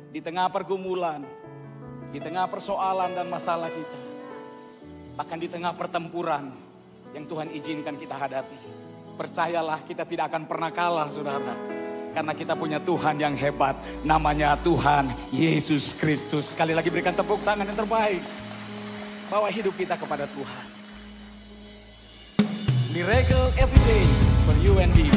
di tengah pergumulan, di tengah persoalan dan masalah kita, bahkan di tengah pertempuran yang Tuhan izinkan kita hadapi. Percayalah, kita tidak akan pernah kalah, saudara. Karena kita punya Tuhan yang hebat, namanya Tuhan Yesus Kristus. Sekali lagi berikan tepuk tangan yang terbaik. Bawa hidup kita kepada Tuhan. Miracle every day for you and me.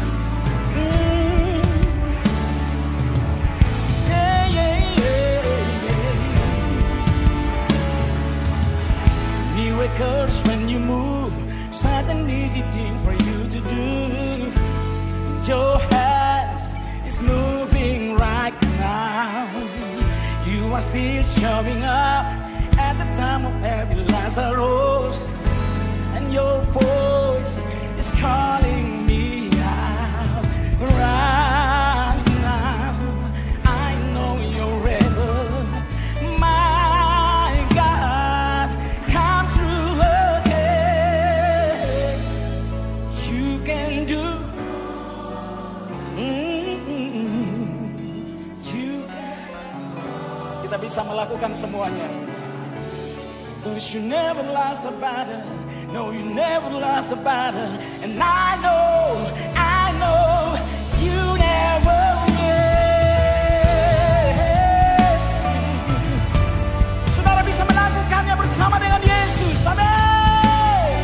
Miracles when you move, such an easy thing for you to do. Your hands is moving right now. You are still showing up at the time of every Lazarus, and your voice is calling me out right now. I know you're able, my God, come through again. You can do, you can. Kita bisa melakukan semuanya. 'Cause you never lost a battle. No, you never lost a battle. And I know you never will. Saudara bisa melakukannya bersama dengan Yesus. Amin.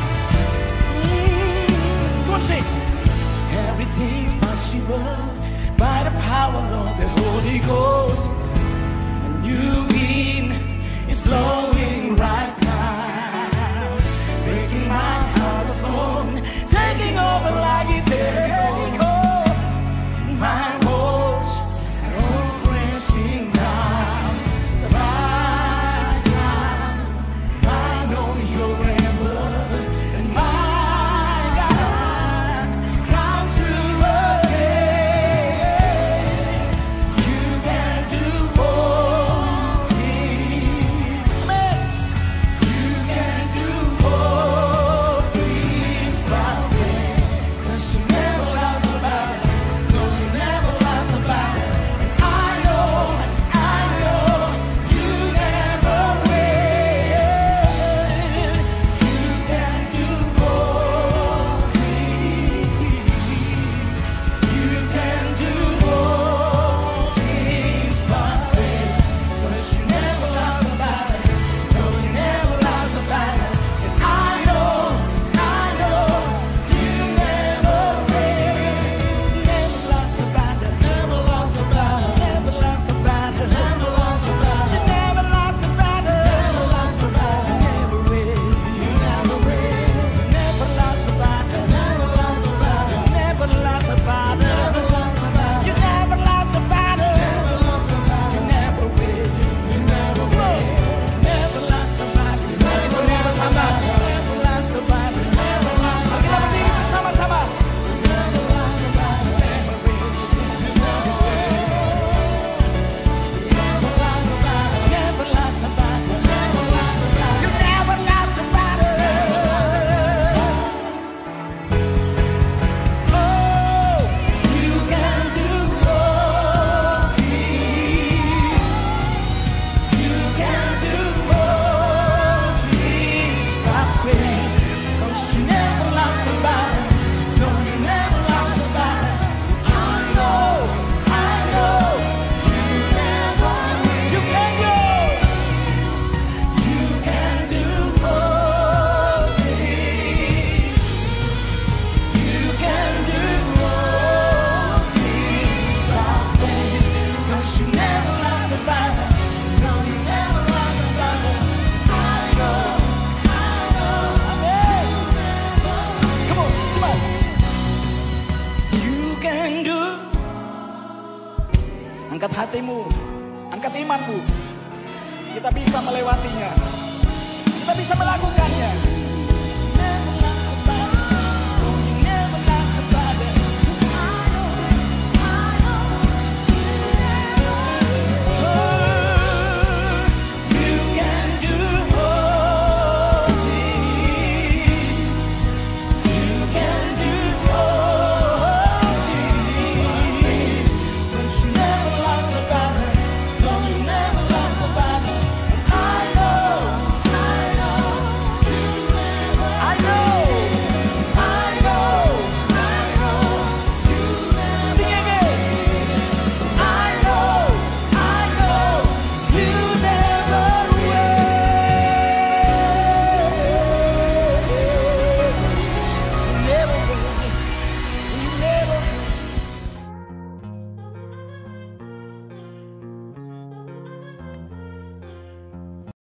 Come on, sing. Everything possible by the power of the Holy Ghost. And you win is blowing right now, breaking my heart of stone, taking over like it's Jericho. My walls are all crashing down. Right now, I know you're able, and my God, come through again. You can do all things. Amen. You can do all things by faith. 'Cause you never lost a battle. No, you never lost a battle. And I know you never will. You can do all things. You can do all things by faith. 'Cause you never lost a battle. No, you never lost a battle. And I know you never will. Never lost a battle. Never lost a battle. Never lost a battle. Never lost a battle. You never lost a battle. Never lost a battle. Never will. You never will. Never lost a battle. Never lost a battle. You never lost a battle. Never lost a battle. You never lost a battle. Never lost a battle. You never will. You never will. Never lost a battle. You never lost a battle. Never lost a battle. Never lost a battle. Kita berdiri bersama-sama. Never lost a battle. Never will. You never will. Never lost a battle. Never lost a battle. Never lost a battle. You never lost a battle. Oh, you can do all things. You can do all things by faith. 'Cause you never lost a battle. No, you never lost a battle. I know you never will. You can do. You can do all things. You can do all things by faith. 'Cause you never lost a battle. No, you never lost a battle. I know. Amen. Come on, cepat. You can do. Angkat hatimu, angkat imanmu. Kita bisa melewatinya. Kita bisa melakukannya.